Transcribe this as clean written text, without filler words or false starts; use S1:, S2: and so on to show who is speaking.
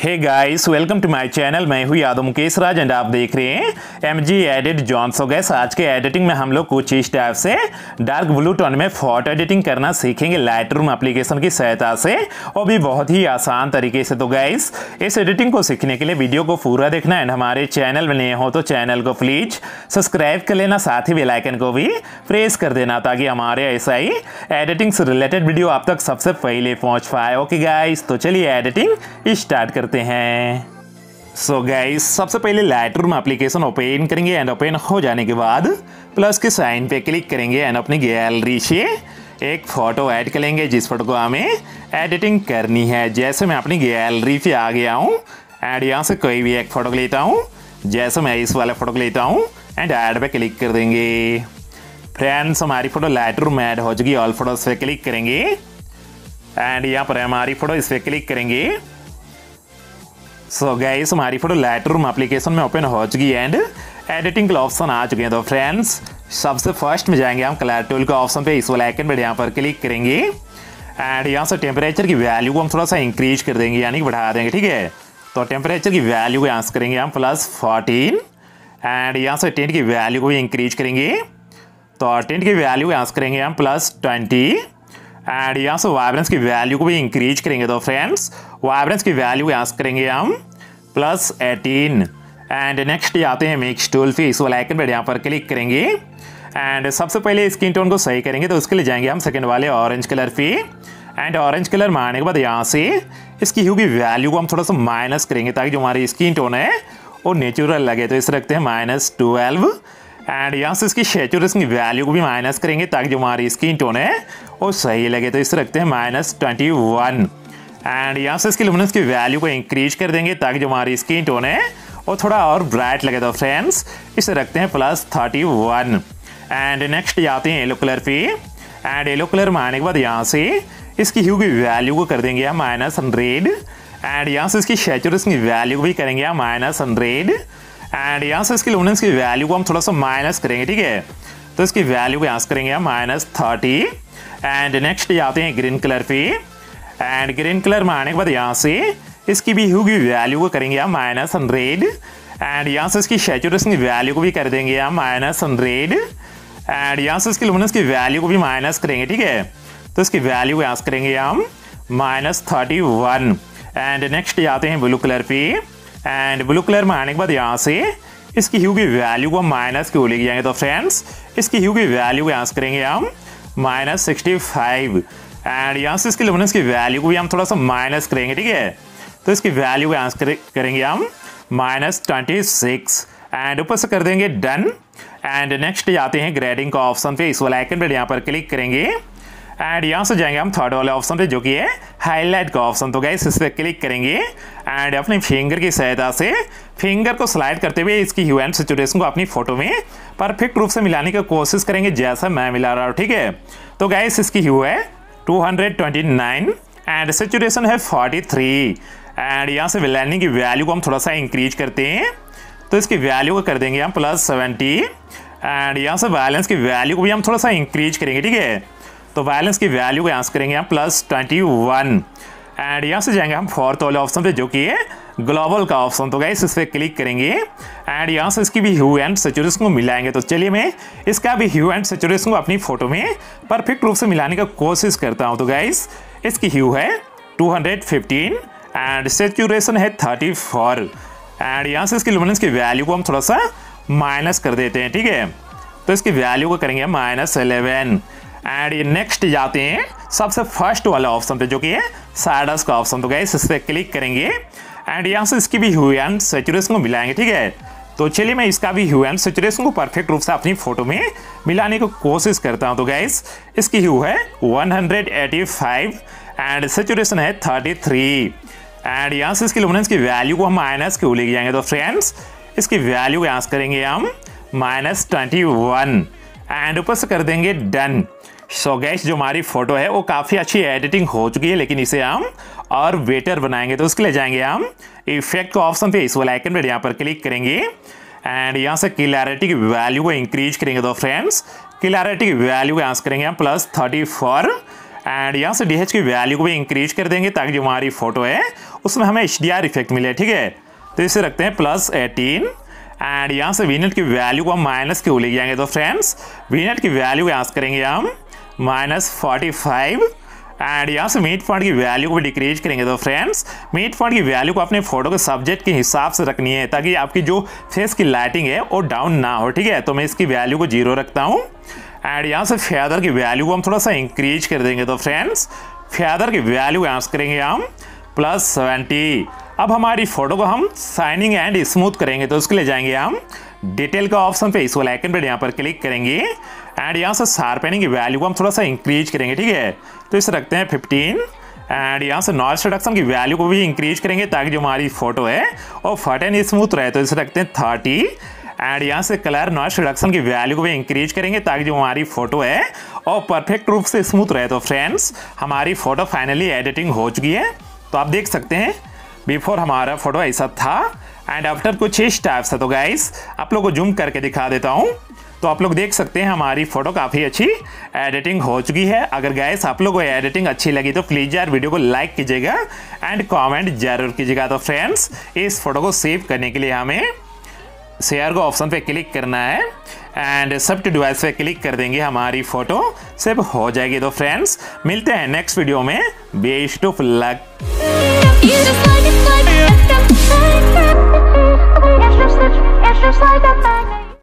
S1: Hey guys, welcome to my channel. मैं हूँ यादव मुकेश राज and आप देख रहे हैं MG edit zone. So guys, आज के एडिटिंग में हम लोग कुछ इस टाइप से डार्क ब्लू टोन में फोटो एडिटिंग करना सीखेंगे लाइट रूम एप्लीकेशन की सहायता से, और भी बहुत ही आसान तरीके से। तो गाइस, इस एडिटिंग को सीखने के लिए वीडियो को पूरा देखना एंड हमारे चैनल में नए हो तो चैनल को प्लीज सब्सक्राइब कर लेना, साथ ही बेल आइकन को भी प्रेस कर देना ताकि हमारे ऐसा ही एडिटिंग से रिलेटेड वीडियो आप तक सबसे पहले पहुंच पाए। ओके गाइस, तो चलिए एडिटिंग स्टार्ट करते हैं। सो गाइस, सबसे पहले लाइट रूम एप्लीकेशन ओपन करेंगे एंड ओपन हो जाने के बाद प्लस के साइन पे क्लिक करेंगे एंड अपनी गैलरी से एक फोटो ऐड करेंगे जिस फोटो को हमें एडिटिंग करनी है। जैसे मैं अपनी गैलरी पे आ गया हूँ एंड यहाँ से कोई भी एक फोटो लेता हूँ, जैसे मैं इस वाले फोटो को लेता हूँ एंड ऐड पे क्लिक कर देंगे। फ्रेंड्स, हमारी फोटो लाइट रूम में ऐड हो चुकी है। ऑल फोटोज पे क्लिक करेंगे एंड यहाँ पर हमारी फोटो इस पे क्लिक करेंगे। सो गाइस, हमारी फोटो लाइट रूम एप्लीकेशन में ओपन हो चुकी है एंड एडिटिंग के ऑप्शन आ चुके हैं। तो फ्रेंड्स, सबसे फर्स्ट में जाएंगे हम कलर टूल के ऑप्शन पे, इस वाले आइकन पर यहाँ पर क्लिक करेंगे एंड यहाँ से टेम्परेचर की वैल्यू को हम थोड़ा सा इंक्रीज कर देंगे, यानी कि बढ़ा देंगे। ठीक है, तो टेम्परेचर की वैल्यू को यहाँ से करेंगे हम +14 एंड यहाँ से टेंट की वैल्यू को भी इंक्रीज करेंगे, तो टेंट की वैल्यू यहाँ से करेंगे हम +20 एंड यहाँ से वाइब्रेंस की वैल्यू को भी इंक्रीज करेंगे। तो फ्रेंड्स, वाइब्रेंस की वैल्यू यहाँ से करेंगे हम +18 एंड नेक्स्ट आते हैं मिक्स टूल पे, इस वाले आइकन पर यहाँ पर क्लिक करेंगे एंड सबसे पहले स्किन टोन को सही करेंगे। तो उसके लिए जाएंगे हम सेकंड वाले ऑरेंज कलर पे एंड ऑरेंज कलर में आने के बाद यहाँ से इसकी ह्यू की वैल्यू को हम थोड़ा सा माइनस करेंगे ताकि जो हमारी स्किन टोन है वो नेचुरल लगे। तो इसे रखते हैं -12 एंड यहाँ से इसकी सैचुरेशन की वैल्यू को भी माइनस करेंगे ताकि जो हमारी स्किन टोन है वो सही लगे। तो इसे रखते हैं -21 एंड यहाँ से इसकी लुमिनेंस की वैल्यू को इंक्रीज कर देंगे ताकि जो हमारी स्किन टोन है वो थोड़ा और ब्राइट लगे। तो फ्रेंड्स, इसे रखते हैं +31 एंड नेक्स्ट आते हैं येलो कलर पे एंड येलो कलर में आने के बाद यहाँ से इसकी ह्यू की वैल्यू को कर देंगे हम -100 एंड यहाँ से इसकी सैचुरेशन की वैल्यू को भी करेंगे हम -100 एंड यहाँ से इसकी लुमिनेंस की वैल्यू को हम थोड़ा सा माइनस करेंगे। ठीक है, तो इसकी वैल्यू को यहाँ से करेंगे हम -30 एंड नेक्स्ट आते हैं ग्रीन कलर पे एंड ग्रीन कलर में आने के बाद यहाँ से इसकी भी ह्यू की वैल्यू को करेंगे हम -100 एंड यहाँ से इसकी सैचुरेशन की वैल्यू को भी कर देंगे हम -100 एंड यहाँ से इसकी लुमिनेंस की वैल्यू को भी माइनस करेंगे। ठीक है, तो इसकी वैल्यू को यहाँ से करेंगे हम -31 एंड नेक्स्ट आते हैं ब्लू कलर पे एंड ब्लू कलर में आने के बाद यहाँ से इसकी ह्यू की वैल्यू को माइनस क्यों लेके जाएंगे। तो फ्रेंड्स, इसकी ह्यू की वैल्यू को यहाँ से करेंगे हम -65 एंड यहाँ से इसकी लुमिनेंस की वैल्यू को भी हम थोड़ा सा माइनस करेंगे। ठीक है, तो इसकी वैल्यू को यहाँ से करेंगे हम -26 एंड ऊपर से कर देंगे डन एंड नेक्स्ट जाते हैं ग्रेडिंग का ऑप्शन पे, इस वाले आइकन पर यहाँ पर क्लिक करेंगे एंड यहाँ से जाएंगे हम थर्ड वाले ऑप्शन पे जो कि है हाईलाइट का ऑप्शन। तो गाइस, इस पर क्लिक करेंगे एंड अपने फिंगर की सहायता से फिंगर को स्लाइड करते हुए इसकी ह्यू एंड सैचुरेशन को अपनी फोटो में परफेक्ट रूप से मिलाने की कोशिश करेंगे जैसा मैं मिला रहा हूँ। ठीक है, तो गाइस, इसकी ह्यू है 229 एंड सैचुरेशन है 43 एंड यहाँ से ब्लेंडिंग की वैल्यू को हम थोड़ा सा इंक्रीज करते हैं, तो इसकी वैल्यू को कर देंगे हम +70 एंड यहाँ से वायलेंस की वैल्यू को भी हम थोड़ा सा इंक्रीज करेंगे। ठीक है, तो वायलेंस की वैल्यू को यहाँ से करेंगे हम +21 एंड यहाँ से जाएंगे हम फोर्थ वाले ऑप्शन पे जो कि है ग्लोबल का ऑप्शन। तो गाइस, इस पर क्लिक करेंगे एंड यहाँ से इसकी भी ह्यू एंड सैचुरेशन को मिलाएंगे। तो चलिए मैं इसका भी ह्यू एंड सैचुरेशन को अपनी फोटो में परफेक्ट रूप से मिलाने का कोशिश करता हूँ। तो गाइस, इसकी ह्यू है 215 एंड सैचुरेशन है 34 एंड यहाँ से इसकी लुमिनेंस की वैल्यू को हम थोड़ा सा माइनस कर देते हैं। ठीक है, तो इसकी वैल्यू को करेंगे -11 एंड ये नेक्स्ट जाते हैं सबसे फर्स्ट वाला ऑप्शन पे जो कि है शैडोज का ऑप्शन। तो गाइस, इस पर क्लिक करेंगे एंड यहाँ से इसकी भी ह्यू एंड सैचुरेशन को मिलाएंगे। ठीक है, तो चलिए मैं इसका भी ह्यू एंड सैचुरेशन को परफेक्ट रूप से अपनी फोटो में मिलाने की कोशिश करता हूँ। तो गाइस, इसकी ह्यू है 185 एंड सैचुरेशन है 33 एंड यहाँ से इसकी लुमिनेंस की वैल्यू को हम माइनस क्यों लेके जाएंगे। तो फ्रेंड्स, इसकी वैल्यू को यहाँ से करेंगे हम -21 एंड ऊपर से कर देंगे डन। सो गाइस, जो हमारी फोटो है वो काफ़ी अच्छी एडिटिंग हो चुकी है, लेकिन इसे हम और बेटर बनाएंगे। तो उसके लिए जाएंगे हम इफेक्ट के ऑप्शन पे, इस वाले आइकन पे यहाँ पर क्लिक करेंगे एंड यहाँ से क्लैरिटी की वैल्यू को इंक्रीज करेंगे। तो फ्रेंड्स, क्लैरिटी की वैल्यू को यहाँ से करेंगे हम +34 एंड यहाँ से DH की वैल्यू को भी इंक्रीज कर देंगे ताकि जो हमारी फोटो है उसमें हमें HDR इफेक्ट मिले, ठीक है। तो इसे रखते हैं +18 एंड यहाँ से VNet की वैल्यू को हम -Q ले जाएंगे। तो फ्रेंड्स VNet की वैल्यू यहाँ से करेंगे हम -45 एंड यहाँ से मिड पॉइंट की वैल्यू को भी डिक्रीज करेंगे। तो फ्रेंड्स मिड पॉइंट की वैल्यू को अपने फोटो के सब्जेक्ट के हिसाब से रखनी है ताकि आपकी जो फेस की लाइटिंग है वो डाउन ना हो, ठीक है। तो मैं इसकी वैल्यू को 0 रखता हूँ एंड यहाँ से फेदर की वैल्यू को हम थोड़ा सा इंक्रीज कर देंगे। तो फ्रेंड्स फेदर की वैल्यू यहाँ से करेंगे हम +70। अब हमारी फोटो को हम शाइनिंग एंड स्मूथ करेंगे। तो उसके लिए जाएंगे हम डिटेल का ऑप्शन पे, इस वाला आइकन पे यहाँ पर क्लिक करेंगे एंड यहाँ से शार्पनिंग की वैल्यू को हम थोड़ा सा इंक्रीज करेंगे, ठीक है। तो इसे रखते हैं 15 एंड यहाँ से नॉइस रिडक्शन की वैल्यू को भी इंक्रीज करेंगे ताकि जो हमारी फोटो है वो फट एंड स्मूथ रहे। तो इसे रखते हैं 30 एंड यहाँ से कलर नॉइस रिडक्शन की वैल्यू को भी इंक्रीज करेंगे ताकि जो हमारी फोटो है वो परफेक्ट रूप से स्मूथ रहे। तो फ्रेंड्स हमारी फोटो फाइनली एडिटिंग हो चुकी है। तो आप देख सकते हैं बिफोर हमारा फोटो ऐसा था एंड आफ्टर कुछ इस टाइप से। तो गाइस आप लोग को जूम करके दिखा देता हूँ। तो आप लोग देख सकते हैं हमारी फोटो काफ़ी अच्छी एडिटिंग हो चुकी है। अगर गाइस आप लोग को एडिटिंग अच्छी लगी तो प्लीज़ यार वीडियो को लाइक कीजिएगा एंड कमेंट जरूर कीजिएगा। तो फ्रेंड्स इस फोटो को सेव करने के लिए हमें शेयर को ऑप्शन पे क्लिक करना है एंड शिफ्ट डिवाइस पे क्लिक कर देंगे, हमारी फोटो सेव हो जाएगी। तो फ्रेंड्स मिलते हैं नेक्स्ट वीडियो में। Best of luck.